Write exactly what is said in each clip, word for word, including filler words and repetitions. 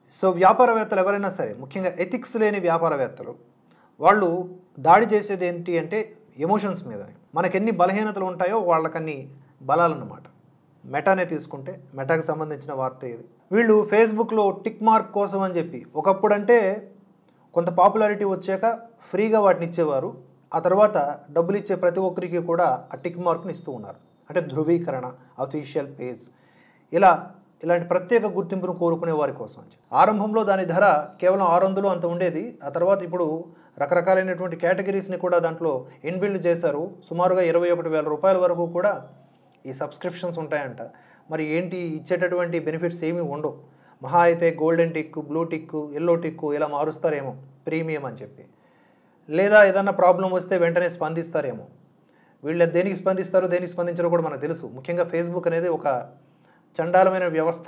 So వ్యాపారవేత్తలు ఎవరైనా సరే, ముఖ్యంగా ఎథిక్స్ లేని వ్యాపారవేత్తలు, వాళ్ళు దాడి చేసేది ఏంటి అంటే ఎమోషన్స్ మీద. మనకెన్ని బలహీనతలు ఉంటాయో వాళ్ళకన్ని బలాలన్నమాట. మెటానే తీసుకుంటే మెటాకి సంబంధించిన వార్త ఇది. వీళ్ళు ఫేస్బుక్లో టిక్ మార్క్ కోసం అని చెప్పి ఒకప్పుడంటే కొంత పాపులారిటీ వచ్చాక ఫ్రీగా వాటిని ఇచ్చేవారు. ఆ తర్వాత డబ్బులు ఇచ్చే ప్రతి ఒక్కరికి కూడా ఆ టిక్ మార్క్ని ఇస్తూ ఉన్నారు. అంటే ధృవీకరణ, అఫీషియల్ పేజ్, ఇలా ఇలాంటి ప్రత్యేక గుర్తింపును కోరుకునే వారి కోసం. ఆరంభంలో దాని ధర కేవలం ఆరు వందలు అంత ఉండేది. ఆ తర్వాత ఇప్పుడు రకరకాలైనటువంటి కేటగిరీస్ని కూడా దాంట్లో ఇన్బిల్డ్ చేశారు. సుమారుగా ఇరవై ఒకటి వేల రూపాయల వరకు కూడా ఈ సబ్స్క్రిప్షన్స్ ఉంటాయంట. మరి ఏంటి ఇచ్చేటటువంటి బెనిఫిట్స్ ఏమీ ఉండవు. మహా అయితే golden tick, blue tick, yellow tick ఇలా మారుస్తారేమో ప్రీమియం అని చెప్పి, లేదా ఏదన్నా ప్రాబ్లం వస్తే వెంటనే స్పందిస్తారేమో. వీళ్ళు దేనికి స్పందిస్తారో దేనికి స్పందించారో కూడా మనకు తెలుసు. ముఖ్యంగా ఫేస్బుక్ అనేది ఒక చండాలమైన వ్యవస్థ.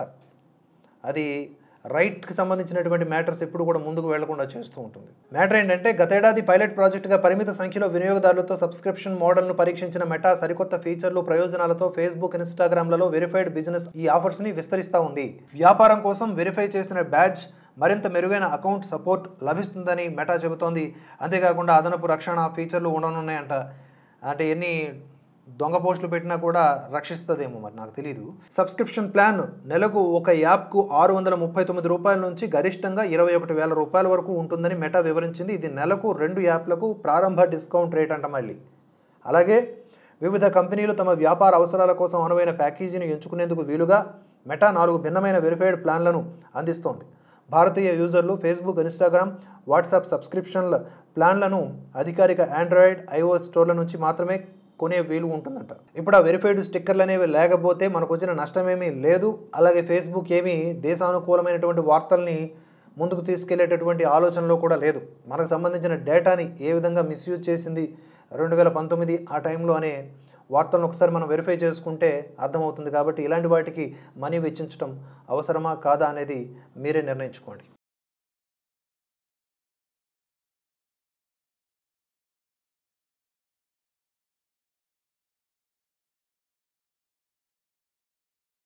అది రైట్కి సంబంధించినటువంటి మ్యాటర్స్ ఎప్పుడు కూడా ముందుకు వెళ్లకుండా చేస్తూ ఉంటుంది. మ్యాటర్ ఏంటంటే, గతేడాది పైలట్ ప్రాజెక్టుగా పరిమిత సంఖ్యలో వినియోగదారులతో సబ్స్క్రిప్షన్ మోడల్ను పరీక్షించిన మెటా సరికొత్త ఫీచర్లు, ప్రయోజనాలతో ఫేస్బుక్, ఇన్స్టాగ్రామ్లలో వెరిఫైడ్ బిజినెస్ ఈ ఆఫర్స్ని విస్తరిస్తూ ఉంది. వ్యాపారం కోసం వెరిఫై చేసిన బ్యాడ్జ్, మరింత మెరుగైన అకౌంట్ సపోర్ట్ లభిస్తుందని మెటా చెబుతోంది. అంతేకాకుండా అదనపు రక్షణ ఫీచర్లు ఉండనున్నాయంట. అంటే ఎన్ని దొంగ పోస్టులు పెట్టినా కూడా రక్షిస్తుందేమో, మరి నాకు తెలియదు. సబ్స్క్రిప్షన్ ప్లాన్ నెలకు ఒక యాప్కు ఆరు వందల ముప్పై తొమ్మిది రూపాయల నుంచి గరిష్టంగా ఇరవై ఒకటి వేల రూపాయల వరకు ఉంటుందని మెటా వివరించింది. ఇది నెలకు రెండు యాప్లకు ప్రారంభ డిస్కౌంట్ రేట్ అంట మళ్ళీ. అలాగే వివిధ కంపెనీలు తమ వ్యాపార అవసరాల కోసం అనువైన ప్యాకేజీని ఎంచుకునేందుకు వీలుగా మెటా నాలుగు భిన్నమైన వెరిఫైడ్ ప్లాన్లను అందిస్తోంది. భారతీయ యూజర్లు ఫేస్బుక్, ఇన్స్టాగ్రామ్, వాట్సాప్ సబ్స్క్రిప్షన్ల ప్లాన్లను అధికారిక ఆండ్రాయిడ్, ఐఓఎస్ స్టోర్ల నుంచి మాత్రమే కొనే వీలు ఉంటుందంట. ఇప్పుడు ఆ వెరిఫైడ్ స్టిక్కర్లు అనేవి లేకపోతే మనకు వచ్చిన నష్టమేమీ లేదు. అలాగే ఫేస్బుక్ ఏమీ దేశానుకూలమైనటువంటి వార్తల్ని ముందుకు తీసుకెళ్లేటటువంటి ఆలోచనలో కూడా లేదు. మనకు సంబంధించిన డేటాని ఏ విధంగా మిస్యూజ్ చేసింది రెండు వేల పంతొమ్మిది ఆ టైంలో అనే వార్తలను ఒకసారి మనం వెరిఫై చేసుకుంటే అర్థమవుతుంది. కాబట్టి ఇలాంటి వాటికి మనీ వెచ్చించడం అవసరమా కాదా అనేది మీరే నిర్ణయించుకోండి.